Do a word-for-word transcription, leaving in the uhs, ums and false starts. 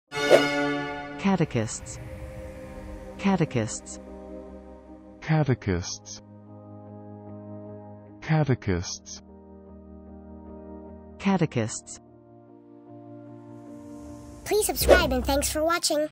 Catechists. Catechists. Catechists. Catechists. Catechists. Please subscribe and thanks for watching.